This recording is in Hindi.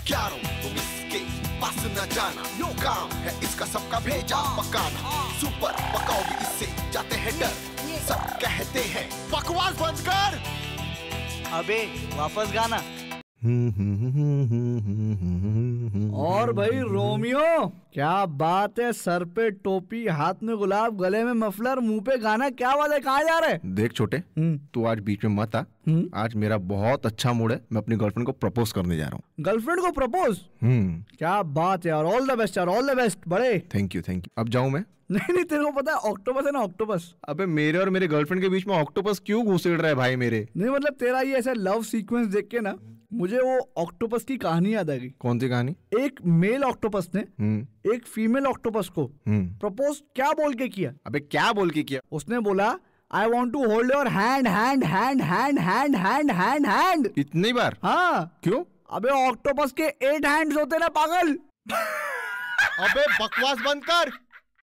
हथियारों तुम इसके पास न जाना, यो काम है इसका सबका भेजा पकाना। सुपर पकाओ भी इससे जाते हैं डर, सब कहते हैं बकवास बंद कर। अबे वापस गाना। और भाई रोमियो, क्या बात है, सर पे टोपी, हाथ में गुलाब, गले में मफलर, मुंह पे गाना, क्या बात है, कहाँ जा रहे? देख छोटे, तू आज बीच में मत आ। आज मेरा बहुत अच्छा मूड है, मैं अपनी गर्लफ्रेंड को प्रपोज करने जा रहा हूँ। गर्लफ्रेंड को प्रपोज? क्या बात है यार, ऑल द बेस्ट यार, ऑल द बेस्ट बड़े। Thank you thank you. अब जाऊँ मैं? नहीं, तेरे को पता है ऑक्टोपस है ना, ऑक्टोपस। अबे मेरे और मेरे गर्लफ्रेंड के बीच में ऑक्टोपस क्यों घुसेड़ रहा है भाई मेरे? नहीं मतलब तेरा ये ऐसा लव सीक्वेंस देख के ना मुझे वो ऑक्टोपस की कहानी याद आ गई। कौन सी कहानी? एक मेल ऑक्टोपस ने एक फीमेल ऑक्टोपस को प्रपोज क्या बोल के किया? अबे क्या बोल के किया? उसने बोला I want to hold your hand hand hand hand hand hand hand hand. इतनी बार? हाँ। क्यों? अबे ऑक्टोपस के 8 हैंड्स होते ना पागल। अबे बकवास बंद कर।